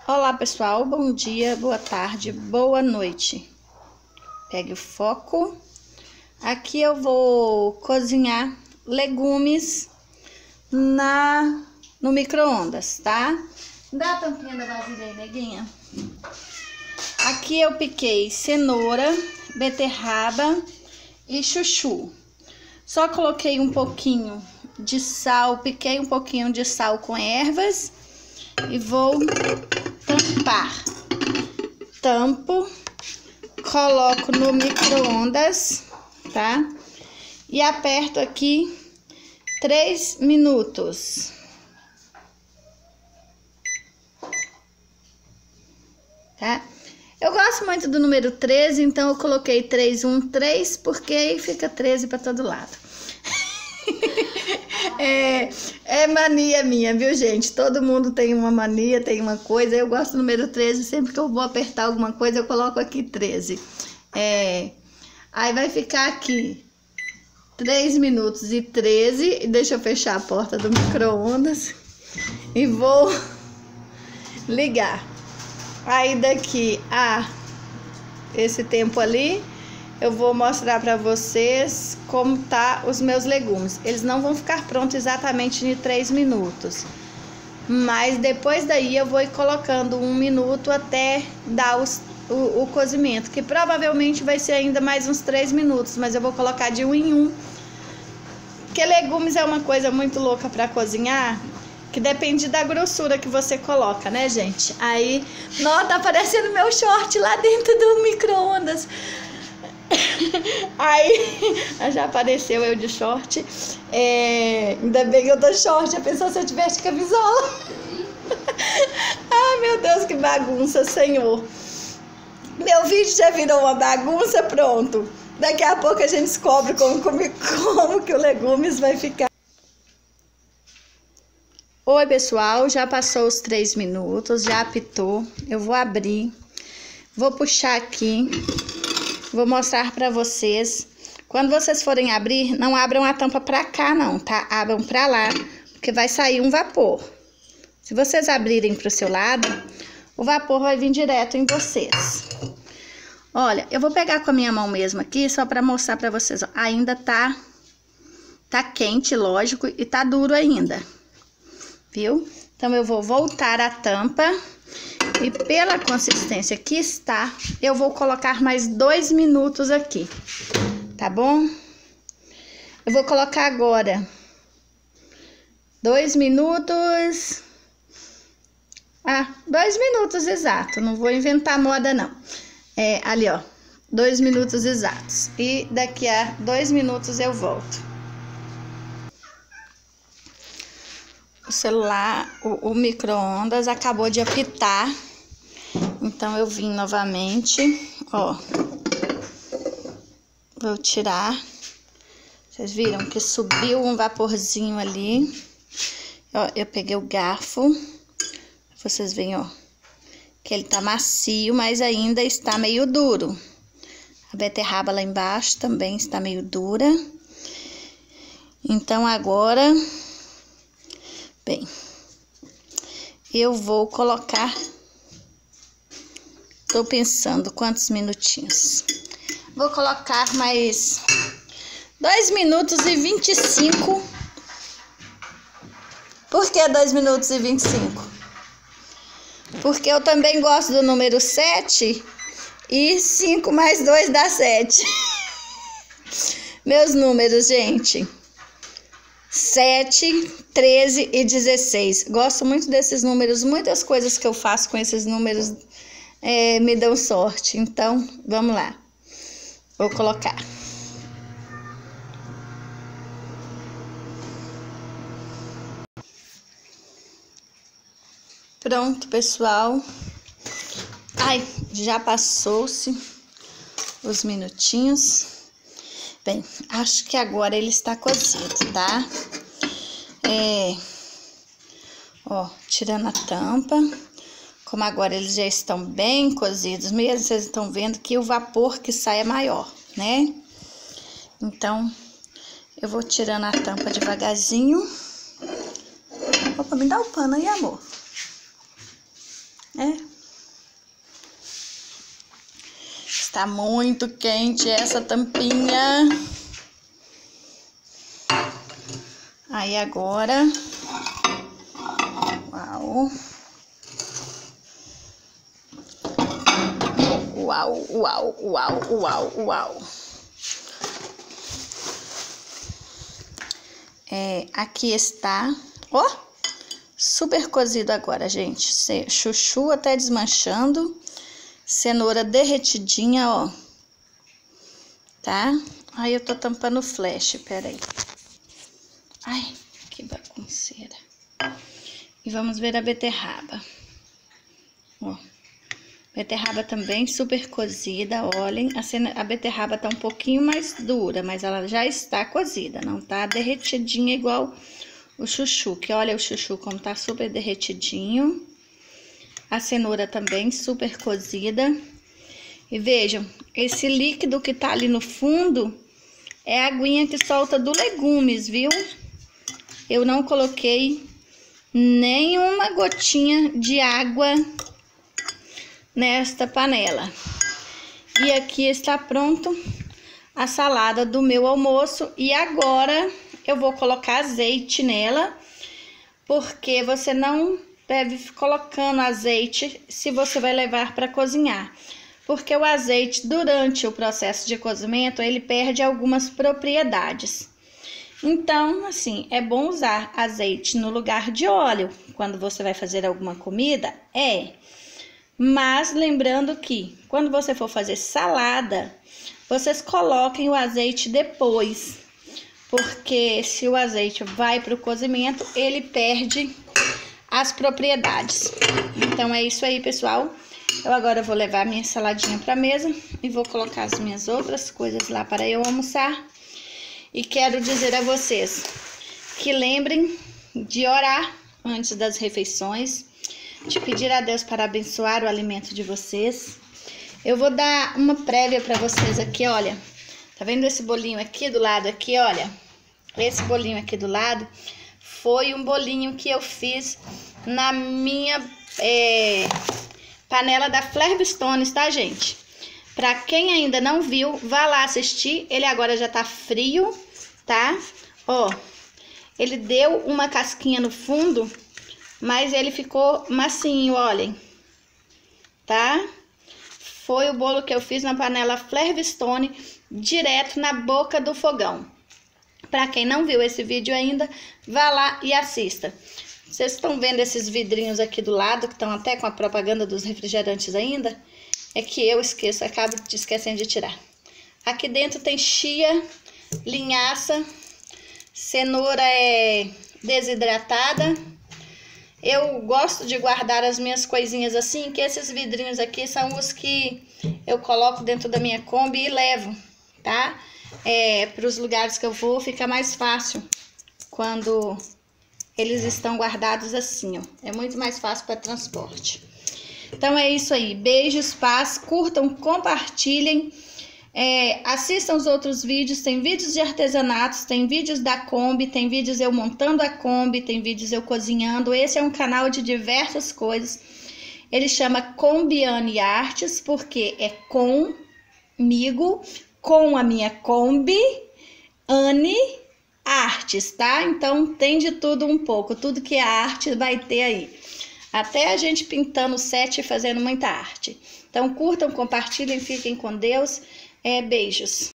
Olá pessoal, bom dia, boa tarde, boa noite. Pegue o foco. Aqui eu vou cozinhar legumes no micro-ondas, tá? Dá a tampinha da vasilha aí, neguinha. Aqui eu piquei cenoura, beterraba e chuchu. Só coloquei um pouquinho de sal, piquei um pouquinho de sal com ervas e vou tampar. Tampo, coloco no micro-ondas, tá? E aperto aqui 3 minutos. Tá? Eu gosto muito do número 13, então eu coloquei 313, porque aí fica 13 para todo lado. É mania minha, viu, gente? Todo mundo tem uma mania, tem uma coisa. Eu gosto do número 13, sempre que eu vou apertar alguma coisa, eu coloco aqui 13. Aí vai ficar aqui 3 minutos e 13. Deixa eu fechar a porta do micro-ondas e vou ligar. Aí daqui a esse tempo ali, eu vou mostrar para vocês como tá os meus legumes. Eles não vão ficar prontos exatamente em 3 minutos. Mas depois daí eu vou ir colocando 1 minuto até dar o cozimento. Que provavelmente vai ser ainda mais uns 3 minutos. Mas eu vou colocar de 1 em 1. Porque legumes é uma coisa muito louca para cozinhar. Que depende da grossura que você coloca, né, gente? Aí, nossa, tá aparecendo meu short lá dentro do micro-ondas. Aí, já apareceu eu de short. Ainda bem que eu tô short. Eu pensou se eu tivesse camisola. Ai, meu Deus, que bagunça, Senhor. Meu vídeo já virou uma bagunça, pronto. Daqui a pouco a gente descobre como que o legumes vai ficar. Oi, pessoal, já passou os 3 minutos, já apitou. Eu vou abrir, vou puxar aqui, vou mostrar pra vocês. Quando vocês forem abrir, não abram a tampa pra cá não, tá? Abram pra lá, porque vai sair um vapor. Se vocês abrirem pro seu lado, o vapor vai vir direto em vocês. Olha, eu vou pegar com a minha mão mesmo aqui, só pra mostrar pra vocês. Ó, ainda tá quente, lógico, e tá duro ainda. Viu? Então, eu vou voltar a tampa e pela consistência que está, eu vou colocar mais 2 minutos aqui, tá bom? Eu vou colocar agora 2 minutos, 2 minutos exato, não vou inventar moda não. Ali ó, 2 minutos exatos e daqui a 2 minutos eu volto. O celular, o micro-ondas acabou de apitar, então eu vim novamente, ó, vou tirar, vocês viram que subiu um vaporzinho ali, ó, eu peguei o garfo, vocês veem, ó, que ele tá macio, mas ainda está meio duro, a beterraba lá embaixo também está meio dura, então agora... Bem, eu vou colocar, tô pensando quantos minutinhos. Vou colocar mais 2 minutos e 25. Por que 2 minutos e 25? Porque eu também gosto do número 7 e 5 mais 2 dá 7. Meus números, gente. 7, 13 e 16. Gosto muito desses números. Muitas coisas que eu faço com esses números me dão sorte. Então, vamos lá. Vou colocar. Pronto, pessoal. Ai, já passou-se os minutinhos. Bem, acho que agora ele está cozido, tá? Ó, tirando a tampa. Como agora eles já estão bem cozidos mesmo, vocês estão vendo que o vapor que sai é maior, né? Então, eu vou tirando a tampa devagarzinho. Opa, me dá o pano aí, amor. né? Está muito quente essa tampinha. Aí agora, uau. Uau, uau, uau, uau, uau. Aqui está, ó, super cozido agora, gente. Chuchu até desmanchando, cenoura derretidinha, ó, tá? Aí eu tô tampando o flash, peraí. Ai, que bagunceira. E vamos ver a beterraba, ó. Beterraba também super cozida, olhem. A beterraba tá um pouquinho mais dura, mas ela já está cozida, não tá derretidinha igual o chuchu. Que olha o chuchu como tá super derretidinho. A cenoura também super cozida. E vejam, esse líquido que tá ali no fundo é a aguinha que solta do legumes, viu? Eu não coloquei nenhuma gotinha de água nesta panela. E aqui está pronto a salada do meu almoço. E agora eu vou colocar azeite nela, porque você não deve ir colocando azeite se você vai levar para cozinhar, porque o azeite durante o processo de cozimento ele perde algumas propriedades. Então, assim, é bom usar azeite no lugar de óleo quando você vai fazer alguma comida, mas lembrando que quando você for fazer salada, vocês coloquem o azeite depois, porque se o azeite vai para o cozimento, ele perde as propriedades. Então é isso aí, pessoal. Eu agora vou levar minha saladinha para a mesa e vou colocar as minhas outras coisas lá para eu almoçar. E quero dizer a vocês que lembrem de orar antes das refeições, de pedir a Deus para abençoar o alimento de vocês. Eu vou dar uma prévia para vocês aqui, olha. Tá vendo esse bolinho aqui do lado aqui, olha? Esse bolinho aqui do lado foi um bolinho que eu fiz na minha panela da Flairstones, tá, gente? Pra quem ainda não viu, vá lá assistir. Ele agora já tá frio, tá? Ó, ele deu uma casquinha no fundo, mas ele ficou macinho, olhem, tá? Foi o bolo que eu fiz na panela Flairstone, direto na boca do fogão. Pra quem não viu esse vídeo ainda, vá lá e assista. Vocês estão vendo esses vidrinhos aqui do lado, que estão até com a propaganda dos refrigerantes ainda? É que eu acabo esquecendo de tirar. Aqui dentro tem chia, linhaça, cenoura desidratada. Eu gosto de guardar as minhas coisinhas assim, que esses vidrinhos aqui são os que eu coloco dentro da minha Kombi e levo, tá? Para os lugares que eu vou, fica mais fácil quando eles estão guardados assim, ó. É muito mais fácil para transporte. Então é isso aí. Beijos, paz, curtam, compartilhem. Assistam os outros vídeos, tem vídeos de artesanatos, tem vídeos da Kombi, tem vídeos eu montando a Kombi, tem vídeos eu cozinhando. Esse é um canal de diversas coisas. Ele chama Kombiane Artes, porque é comigo, com a minha Kombi, Anne Artes, tá? Então tem de tudo um pouco, tudo que é arte vai ter aí. Até a gente pintando o set e fazendo muita arte. Então curtam, compartilhem, fiquem com Deus. Beijos.